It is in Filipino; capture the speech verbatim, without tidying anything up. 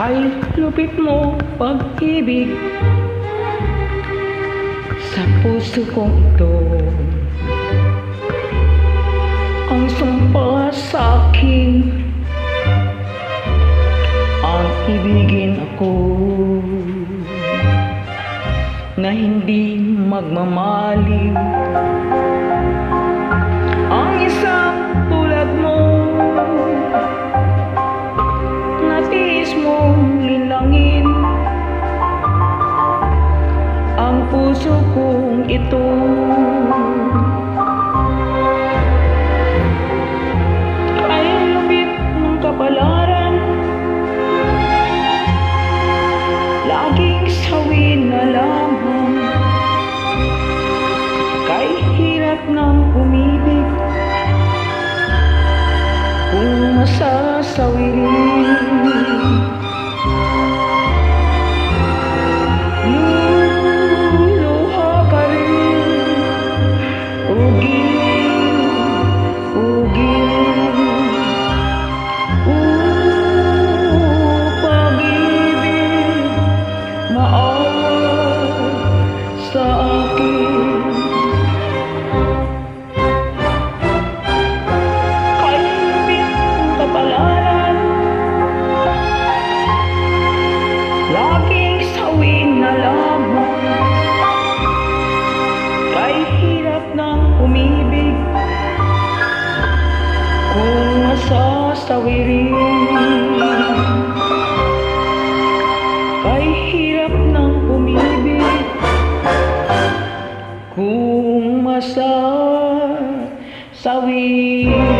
Kay lupit mo pag-ibig sa puso kong ito, ang sumpa sa akin, ang ibigin ako na hindi magmamaling. Ang isang tulad mo, natiis mong linlangin ang puso kong ito. Ay lupit ng kapalaran, laging sawin na lamang. Kay hirap ng umibig kung masasawirin. Luluha ka rin, ugin, ugin. Uh, pag-ibig, maawa sa akin. Laging sawin na lamang, kay hirap ng umibig kung masasawirin. Kay hirap ng umibig kung masasawirin.